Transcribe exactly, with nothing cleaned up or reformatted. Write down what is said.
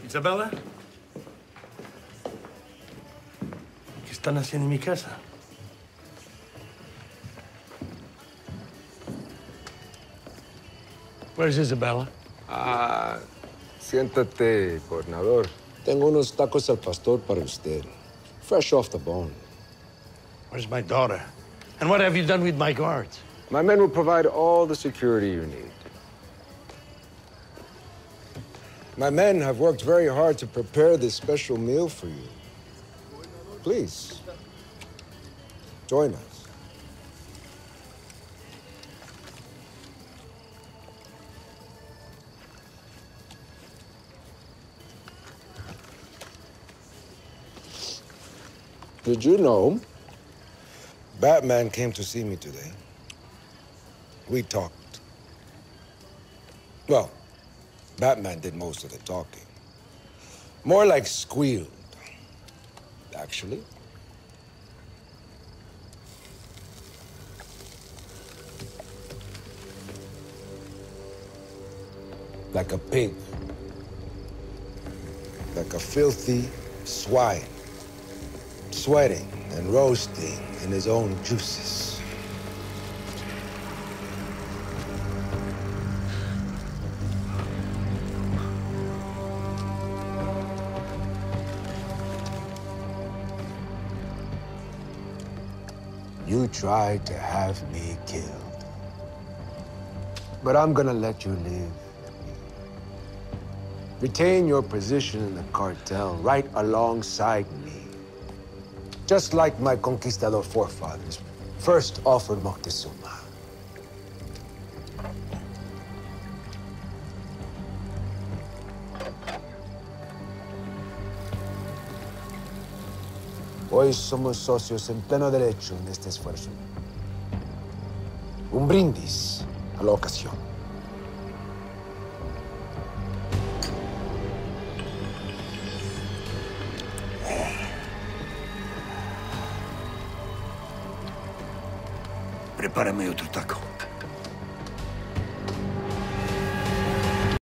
Isabella? ¿Qué están haciendo en mi casa? Where's Isabella? Ah, siéntate, gobernador. Tengo unos tacos al pastor para usted. Fresh off the bone. Where's my daughter? And what have you done with my guards? My men will provide all the security you need. My men have worked very hard to prepare this special meal for you. Please, join us. Did you know Batman came to see me today? We talked. Well, Batman did most of the talking. More like squealed, actually. Like a pig. Like a filthy swine. Sweating and roasting in his own juices. You tried to have me killed. But I'm gonna let you live. Retain your position in the cartel right alongside me. Just like my conquistador forefathers first offered Moctezuma. Hoy somos socios en pleno derecho en este esfuerzo. Un brindis a la ocasión. Prepárame otro taco.